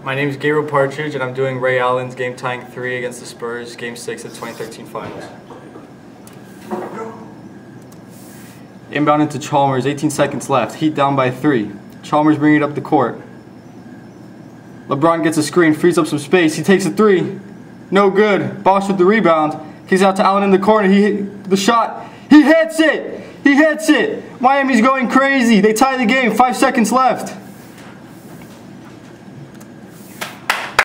My name is Gabriel Partridge, and I'm doing Ray Allen's game-tying 3 against the Spurs, Game 6 of the 2013 Finals. Inbound into Chalmers, 18 seconds left. Heat down by 3. Chalmers bringing it up the court. LeBron gets a screen, frees up some space. He takes a 3. No good. Bosh with the rebound. Kicks out to Allen in the corner. He hit the shot. He hits it! He hits it! Miami's going crazy. They tie the game. 5 seconds left.